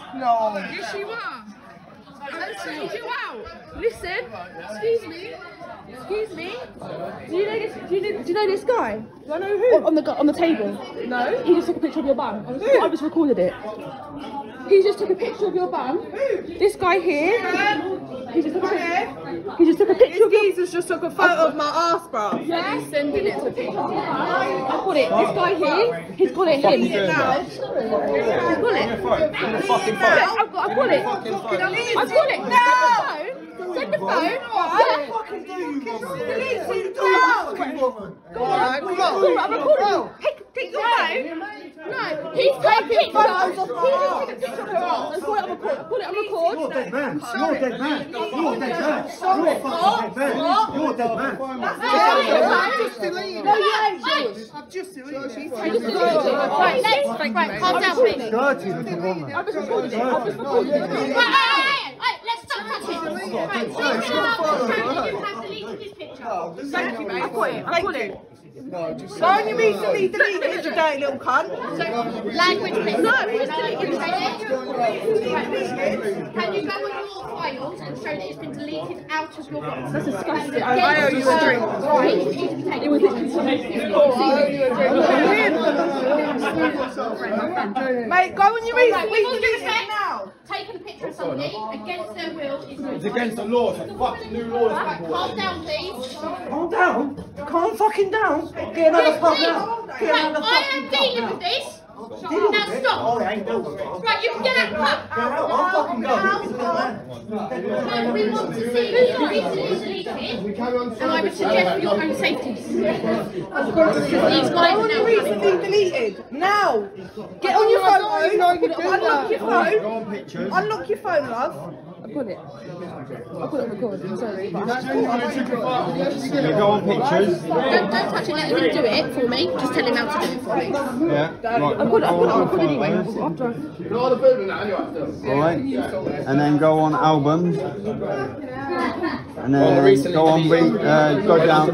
No. Yes, you are. I've sorted you out. Listen, excuse me. Excuse me. Do you know this? Do you know this guy? Do I know who? On the table. No. He just took a picture of your bum. I just recorded it. He just took a picture of your bum. Who? This guy here. He just took a picture. He just took a picture of your. Jesus just took a photo of my ass, bro. Yeah. He's sending it to people. I've got it. This guy here. He's got it. He's now. He's got it. I've got it. I've got it. No. Send the phone. I fucking do you, woman. Go on. Come on. I'm recording. Take your phone. No, he's taking photos of her. He's taking a picture of her arms and put it on record. Put it on record. You're a dead man. You're a dead man. You're a dead man. You're a fucking dead man. You're a dead man. I've just deleted it. No, you ain't. I've just deleted it. Right, calm down, please. Dirty little woman. I've just recorded it. I've just recorded it. Right, let's stop touching. Right, you have deleted this picture. Thank you, mate. I've got it. I've got it. Why don't you recently deleted it, you dirty little cunt? Language, please. No, we just deleted it. Can you go on your files and show that it's been deleted out of your box? That's disgusting. I owe you a drink. Right, it needs to be taken. It was literally I owe you a drink. Mate, go on your recent With all due delete it respect, now. taking a picture of somebody against their will is not. It's against the law. It's a fucking new law. Right, calm down, please. Calm down. Calm fucking down. Get another fuck out. Get Right, another I fucking am dealing with this. Now stop. Oh, I ain't dealt with it. Right, you can get out of Get out. I'll fucking go. No, we want to see who you recently deleted, and I would suggest for your own safety. These guys are now Recently deleted. Now. Get on your phone. Unlock your phone. Unlock your phone, love. I've got it. I've got it recorded. Sorry. You go on pictures. Don't touch it, let him do it for me. Just tell him how to do it for me. Yeah. Right. I've got it. I've got it anyway. After. Alright. And then go on albums. And then go on go down.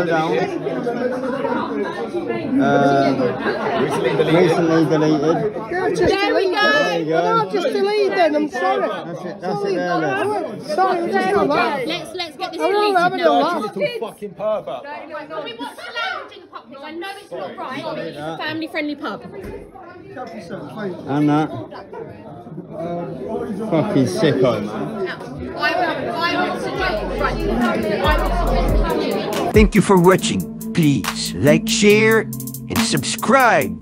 Recently deleted. There we go. There you go. I've just deleted them. I'm sorry. That's it there, look. Sorry, Let's get this deleted now. Little fucking pervert. I mean, what's the language in the pub? Because I know it's not right, but it's a family-friendly pub. And that. Fucking sicko, man. I would suggest, right, Thank you for watching. Please like, share, and subscribe.